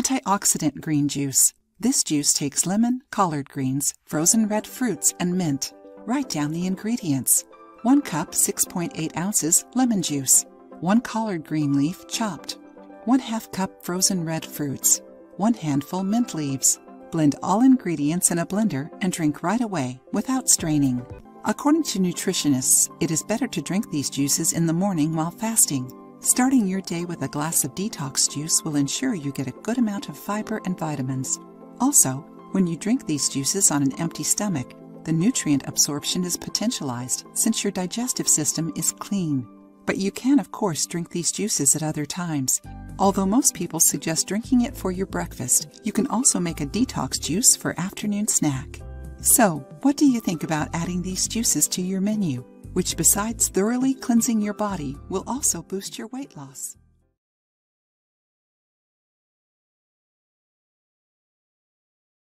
Antioxidant green juice. This juice takes lemon, collard greens, frozen red fruits, and mint. Write down the ingredients. 1 cup 6.8 ounces lemon juice. 1 collard green leaf chopped. 1/2 cup frozen red fruits. 1 handful mint leaves. Blend all ingredients in a blender and drink right away without straining. According to nutritionists, it is better to drink these juices in the morning while fasting. Starting your day with a glass of detox juice will ensure you get a good amount of fiber and vitamins. Also, when you drink these juices on an empty stomach, the nutrient absorption is potentialized since your digestive system is clean. But you can, of course, drink these juices at other times. Although most people suggest drinking it for your breakfast, you can also make a detox juice for afternoon snack. So, what do you think about adding these juices to your menu, which besides thoroughly cleansing your body, will also boost your weight loss?